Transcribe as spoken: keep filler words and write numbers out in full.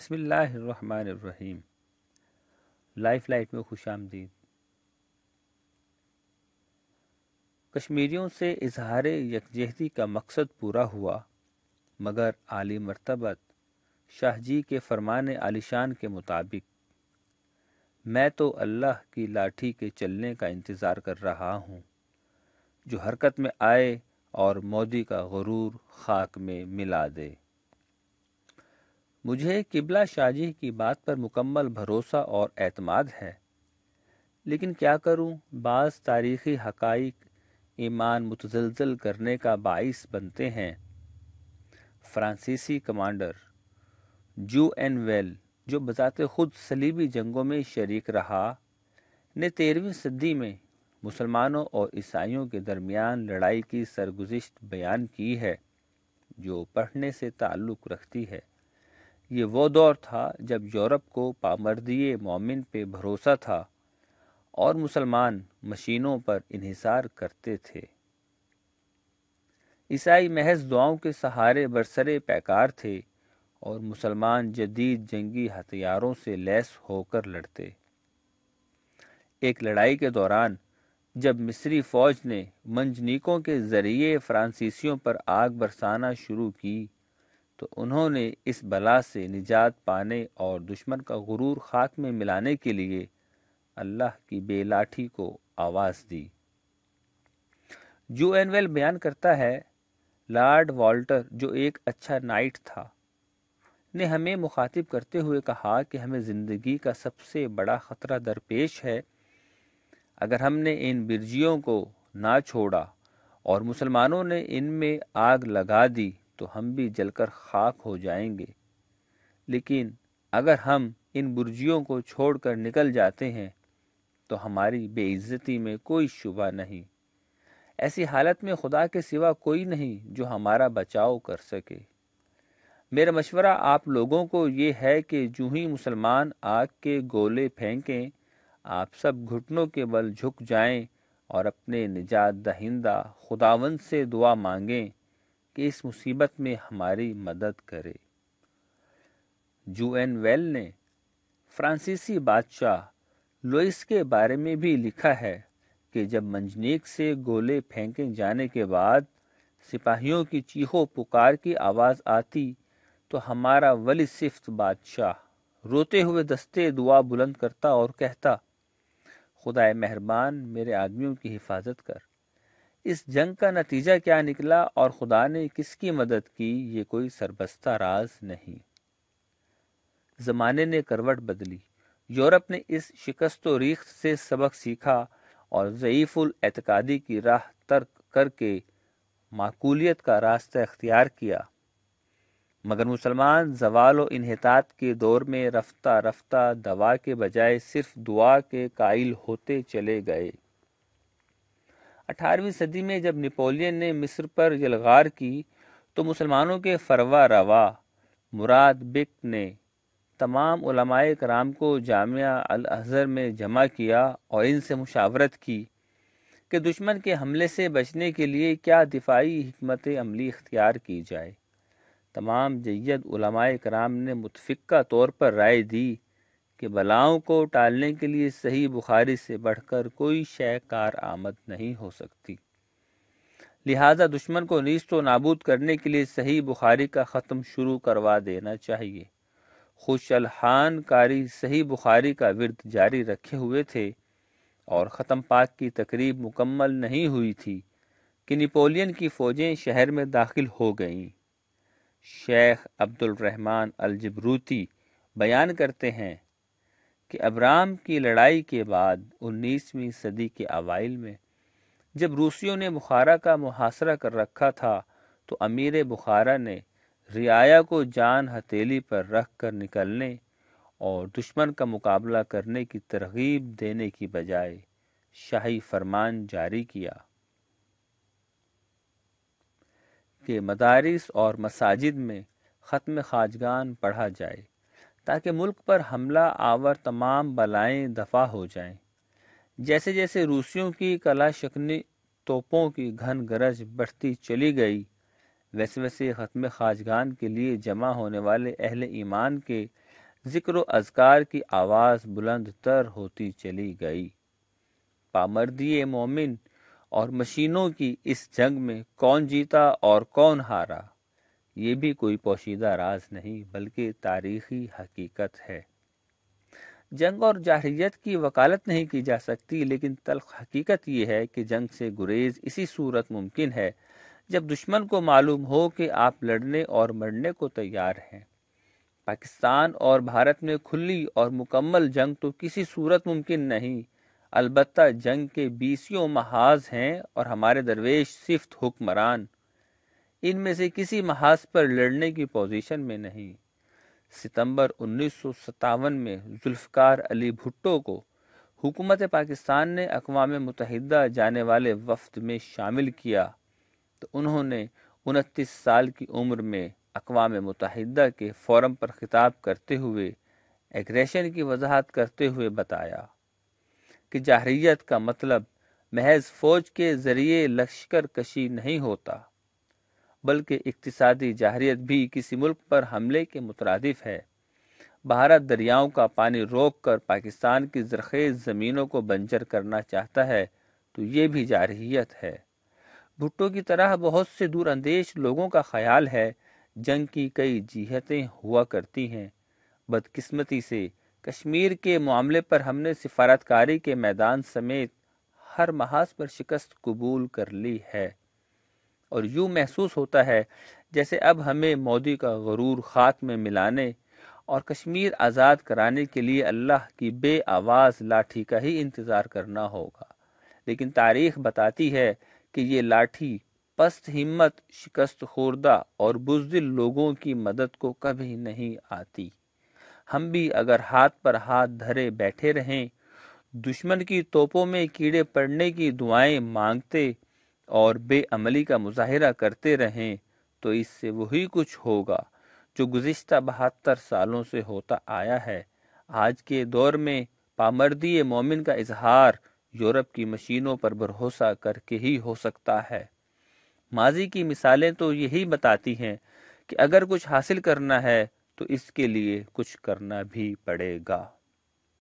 بسم اللہ الرحمن الرحیم۔ لائف لائٹ میں خوش آمدید۔ کشمیریوں سے اظہار یکجہتی کا مقصد پورا ہوا، مگر عالی مرتبت شاہ جی کے فرمان عالیشان کے مطابق میں تو اللہ کی لاٹھی کے چلنے کا انتظار کر رہا ہوں، جو حرکت میں آئے اور مودی کا غرور خاک میں ملا دے۔ مجھے قبلہ شاہ جی کی بات پر مکمل بھروسہ اور اعتماد ہے، لیکن کیا کروں، بعض تاریخی حقائق ایمان متزلزل کرنے کا باعث بنتے ہیں۔ فرانسیسی کمانڈر جو این ویل، جو بذات خود صلیبی جنگوں میں شریک رہا، نے تیرہویں صدی میں مسلمانوں اور عیسائیوں کے درمیان لڑائی کی سرگزشت بیان کی ہے، جو پڑھنے سے تعلق رکھتی ہے۔ یہ وہ دور تھا جب یورپ کو پامردی مومن پہ بھروسہ تھا اور مسلمان مشینوں پر انحصار کرتے تھے۔ عیسائی محض دعاؤں کے سہارے برسرے پیکار تھے اور مسلمان جدید جنگی ہتھیاروں سے لیس ہو کر لڑتے۔ ایک لڑائی کے دوران جب مصری فوج نے منجنیقوں کے ذریعے فرانسیسیوں پر آگ برسانا شروع کی تو انہوں نے اس بلا سے نجات پانے اور دشمن کا غرور خاک میں ملانے کے لیے اللہ کی بے لاٹھی کو آواز دی۔ جو این ویل بیان کرتا ہے، لارڈ والٹر، جو ایک اچھا نائٹ تھا، نے ہمیں مخاطب کرتے ہوئے کہا کہ ہمیں زندگی کا سب سے بڑا خطرہ درپیش ہے۔ اگر ہم نے ان برجیوں کو نہ چھوڑا اور مسلمانوں نے ان میں آگ لگا دی تو ہم بھی جل کر خاک ہو جائیں گے، لیکن اگر ہم ان برجیوں کو چھوڑ کر نکل جاتے ہیں تو ہماری بے عزتی میں کوئی شبہ نہیں۔ ایسی حالت میں خدا کے سوا کوئی نہیں جو ہمارا بچاؤ کر سکے۔ میرا مشورہ آپ لوگوں کو یہ ہے کہ جو ہی مسلمان آگ کے گولے پھینکیں، آپ سب گھٹنوں کے بل جھک جائیں اور اپنے نجات دہندہ خداوند سے دعا مانگیں کہ اس مصیبت میں ہماری مدد کرے۔ جو این ویل نے فرانسیسی بادشاہ لوئس کے بارے میں بھی لکھا ہے کہ جب منجنیق سے گولے پھینکے جانے کے بعد سپاہیوں کی چیخو پکار کی آواز آتی تو ہمارا ولی صفت بادشاہ روتے ہوئے دستے دعا بلند کرتا اور کہتا، خدائے مہربان میرے آدمیوں کی حفاظت کر۔ اس جنگ کا نتیجہ کیا نکلا اور خدا نے کس کی مدد کی، یہ کوئی سربستہ راز نہیں۔ زمانے نے کروٹ بدلی، یورپ نے اس شکست و ریخت سے سبق سیکھا اور ضعیف الاعتقادی کی راہ ترک کر کے معقولیت کا راستہ اختیار کیا، مگر مسلمان زوال و انحطاط کے دور میں رفتہ رفتہ دوا کے بجائے صرف دعا کے قائل ہوتے چلے گئے۔ اٹھارہویں صدی میں جب نپولین نے مصر پر یلغار کی تو مسلمانوں کے فروا روا مراد بک نے تمام علماء کرام کو جامعہ الازہر میں جمع کیا اور ان سے مشاورت کی کہ دشمن کے حملے سے بچنے کے لیے کیا دفاعی حکمت عملی اختیار کی جائے۔ تمام جید علماء کرام نے متفقہ طور پر رائے دی کہ بلاؤں کو ٹالنے کے لیے صحیح بخاری سے بڑھ کر کوئی شے کار آمد نہیں ہو سکتی، لہذا دشمن کو نیست و نابود کرنے کے لیے صحیح بخاری کا ختم شروع کروا دینا چاہیے۔ خوش الحان کاری صحیح بخاری کا ورد جاری رکھے ہوئے تھے اور ختم پاک کی تقریب مکمل نہیں ہوئی تھی کہ نپولین کی فوجیں شہر میں داخل ہو گئیں۔ شیخ عبد الرحمن الجبروتی بیان کرتے ہیں کہ ابرام کی لڑائی کے بعد انیسویں صدی کے اوائل میں جب روسیوں نے بخارا کا محاصرہ کر رکھا تھا تو امیر بخارا نے رعایا کو جان ہتھیلی پر رکھ کر نکلنے اور دشمن کا مقابلہ کرنے کی ترغیب دینے کی بجائے شاہی فرمان جاری کیا کہ مدارس اور مساجد میں ختم خواجگان پڑھا جائے تاکہ ملک پر حملہ آور تمام بلائیں دفع ہو جائیں۔ جیسے جیسے روسیوں کی کلا شکنی توپوں کی گھن گرج بڑھتی چلی گئی، ویسے ویسے ختم خواجگان کے لیے جمع ہونے والے اہل ایمان کے ذکر و اذکار کی آواز بلند تر ہوتی چلی گئی۔ پامردی مومن اور مشینوں کی اس جنگ میں کون جیتا اور کون ہارا، یہ بھی کوئی پوشیدہ راز نہیں بلکہ تاریخی حقیقت ہے۔ جنگ اور جارحیت کی وکالت نہیں کی جا سکتی، لیکن تلخ حقیقت یہ ہے کہ جنگ سے گریز اسی صورت ممکن ہے جب دشمن کو معلوم ہو کہ آپ لڑنے اور مرنے کو تیار ہیں۔ پاکستان اور بھارت میں کھلی اور مکمل جنگ تو کسی صورت ممکن نہیں، البتہ جنگ کے بیسیوں محاذ ہیں اور ہمارے درویش صفت حکمران ان میں سے کسی محاذ پر لڑنے کی پوزیشن میں نہیں۔ ستمبر انیس سو ستاون میں ذوالفقار علی بھٹو کو حکومت پاکستان نے اقوام متحدہ جانے والے وفد میں شامل کیا تو انہوں نے انتیس سال کی عمر میں اقوام متحدہ کے فورم پر خطاب کرتے ہوئے ایگریشن کی وضاحت کرتے ہوئے بتایا کہ جارحیت کا مطلب محض فوج کے ذریعے لشکر کشی نہیں ہوتا، بلکہ اقتصادی جارحیت بھی کسی ملک پر حملے کے مترادف ہے۔ بھارت دریاؤں کا پانی روک کر پاکستان کی زرخیز زمینوں کو بنجر کرنا چاہتا ہے تو یہ بھی جارحیت ہے۔ بھٹو کی طرح بہت سے دور اندیش لوگوں کا خیال ہے جنگ کی کئی جہتیں ہوا کرتی ہیں۔ بدقسمتی سے کشمیر کے معاملے پر ہم نے سفارتکاری کے میدان سمیت ہر محاذ پر شکست قبول کر لی ہے، اور یوں محسوس ہوتا ہے جیسے اب ہمیں مودی کا غرور خاک میں ملانے اور کشمیر آزاد کرانے کے لیے اللہ کی بے آواز لاٹھی کا ہی انتظار کرنا ہوگا۔ لیکن تاریخ بتاتی ہے کہ یہ لاٹھی پست ہمت، شکست خوردہ اور بزدل لوگوں کی مدد کو کبھی نہیں آتی۔ ہم بھی اگر ہاتھ پر ہاتھ دھرے بیٹھے رہیں، دشمن کی توپوں میں کیڑے پڑنے کی دعائیں مانگتے اور بے عملی کا مظاہرہ کرتے رہیں تو اس سے وہی کچھ ہوگا جو گزشتہ بہتر سالوں سے ہوتا آیا ہے۔ آج کے دور میں پامردی مومن کا اظہار یورپ کی مشینوں پر بھروسہ کر کے ہی ہو سکتا ہے۔ ماضی کی مثالیں تو یہی بتاتی ہیں کہ اگر کچھ حاصل کرنا ہے تو اس کے لیے کچھ کرنا بھی پڑے گا۔